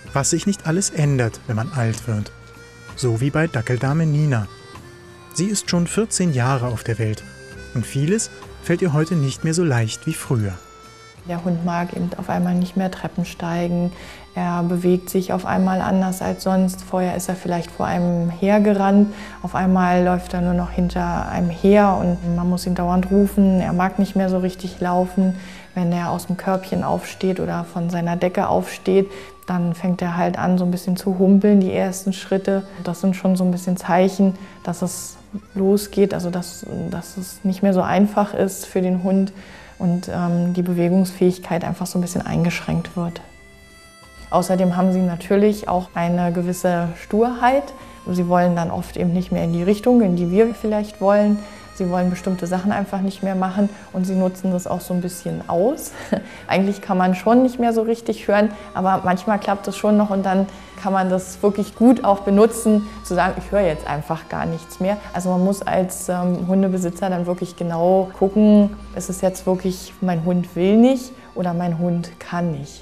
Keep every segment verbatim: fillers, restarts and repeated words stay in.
Was sich nicht alles ändert, wenn man alt wird. So wie bei Dackeldame Nina. Sie ist schon vierzehn Jahre auf der Welt und vieles fällt ihr heute nicht mehr so leicht wie früher. Der Hund mag eben auf einmal nicht mehr Treppen steigen. Er bewegt sich auf einmal anders als sonst. Vorher ist er vielleicht vor einem hergerannt. Auf einmal läuft er nur noch hinter einem her und man muss ihn dauernd rufen. Er mag nicht mehr so richtig laufen. Wenn er aus dem Körbchen aufsteht oder von seiner Decke aufsteht, dann fängt er halt an, so ein bisschen zu humpeln, die ersten Schritte. Das sind schon so ein bisschen Zeichen, dass es losgeht, also dass, dass es nicht mehr so einfach ist für den Hund und ähm, die Bewegungsfähigkeit einfach so ein bisschen eingeschränkt wird. Außerdem haben sie natürlich auch eine gewisse Sturheit. Sie wollen dann oft eben nicht mehr in die Richtung, in die wir vielleicht wollen. Sie wollen bestimmte Sachen einfach nicht mehr machen und sie nutzen das auch so ein bisschen aus. Eigentlich kann man schon nicht mehr so richtig hören, aber manchmal klappt es schon noch und dann kann man das wirklich gut auch benutzen, zu sagen, ich höre jetzt einfach gar nichts mehr. Also man muss als ähm, Hundebesitzer dann wirklich genau gucken, ist es jetzt wirklich, mein Hund will nicht oder mein Hund kann nicht.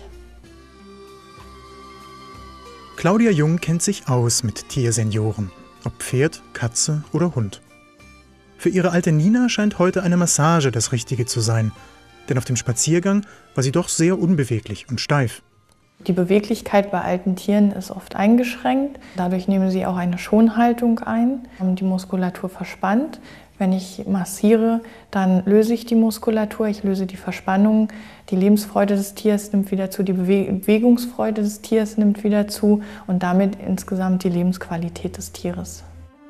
Claudia Jung kennt sich aus mit Tiersenioren, ob Pferd, Katze oder Hund. Für ihre alte Nina scheint heute eine Massage das Richtige zu sein, denn auf dem Spaziergang war sie doch sehr unbeweglich und steif. Die Beweglichkeit bei alten Tieren ist oft eingeschränkt. Dadurch nehmen sie auch eine Schonhaltung ein, die Muskulatur verspannt. Wenn ich massiere, dann löse ich die Muskulatur, ich löse die Verspannung. Die Lebensfreude des Tiers nimmt wieder zu, die Bewegungsfreude des Tiers nimmt wieder zu und damit insgesamt die Lebensqualität des Tieres.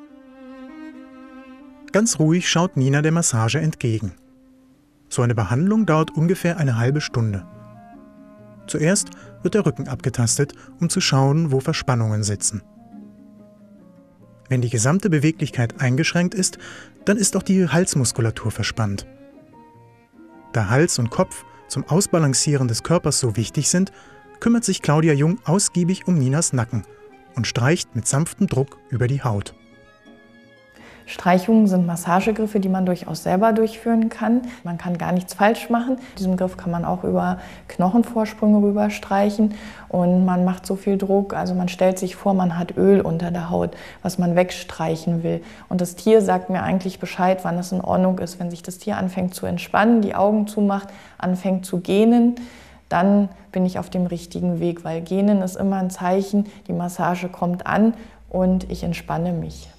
Ganz ruhig schaut Nina der Massage entgegen. So eine Behandlung dauert ungefähr eine halbe Stunde. Zuerst wird der Rücken abgetastet, um zu schauen, wo Verspannungen sitzen. Wenn die gesamte Beweglichkeit eingeschränkt ist, dann ist auch die Halsmuskulatur verspannt. Da Hals und Kopf zum Ausbalancieren des Körpers so wichtig sind, kümmert sich Claudia Jung ausgiebig um Ninas Nacken und streicht mit sanftem Druck über die Haut. Streichungen sind Massagegriffe, die man durchaus selber durchführen kann. Man kann gar nichts falsch machen. Mit diesem Griff kann man auch über Knochenvorsprünge rüber streichen und man macht so viel Druck, also man stellt sich vor, man hat Öl unter der Haut, was man wegstreichen will. Und das Tier sagt mir eigentlich Bescheid, wann es in Ordnung ist. Wenn sich das Tier anfängt zu entspannen, die Augen zumacht, anfängt zu gähnen, dann bin ich auf dem richtigen Weg, weil Gähnen ist immer ein Zeichen, die Massage kommt an und ich entspanne mich.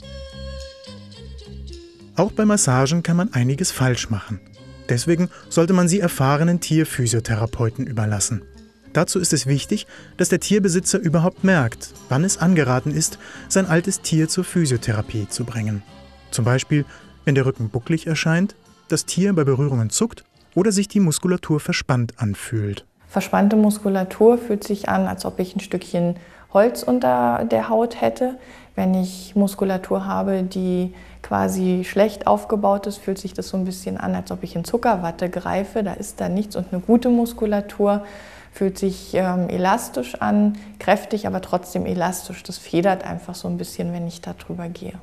Auch bei Massagen kann man einiges falsch machen. Deswegen sollte man sie erfahrenen Tierphysiotherapeuten überlassen. Dazu ist es wichtig, dass der Tierbesitzer überhaupt merkt, wann es angeraten ist, sein altes Tier zur Physiotherapie zu bringen. Zum Beispiel, wenn der Rücken bucklig erscheint, das Tier bei Berührungen zuckt oder sich die Muskulatur verspannt anfühlt. Verspannte Muskulatur fühlt sich an, als ob ich ein Stückchen Holz unter der Haut hätte. Wenn ich Muskulatur habe, die quasi schlecht aufgebaut ist, fühlt sich das so ein bisschen an, als ob ich in Zuckerwatte greife. Da ist da nichts und eine gute Muskulatur fühlt sich ähm, elastisch an, kräftig, aber trotzdem elastisch. Das federt einfach so ein bisschen, wenn ich da drüber gehe.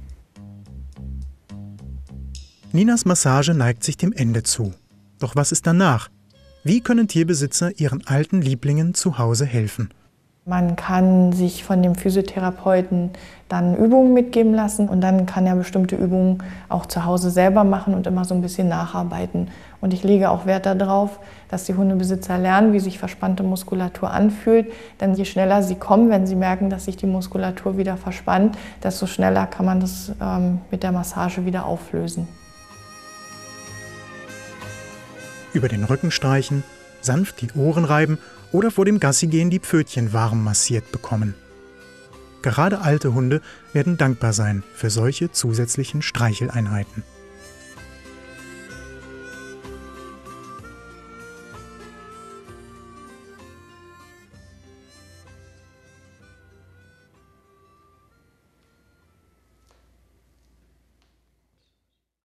Ninas Massage neigt sich dem Ende zu. Doch was ist danach? Wie können Tierbesitzer ihren alten Lieblingen zu Hause helfen? Man kann sich von dem Physiotherapeuten dann Übungen mitgeben lassen und dann kann er bestimmte Übungen auch zu Hause selber machen und immer so ein bisschen nacharbeiten. Und ich lege auch Wert darauf, dass die Hundebesitzer lernen, wie sich verspannte Muskulatur anfühlt. Denn je schneller sie kommen, wenn sie merken, dass sich die Muskulatur wieder verspannt, desto schneller kann man das ähm, mit der Massage wieder auflösen. Über den Rücken streichen, sanft die Ohren reiben oder vor dem Gassigehen die Pfötchen warm massiert bekommen. Gerade alte Hunde werden dankbar sein für solche zusätzlichen Streicheleinheiten.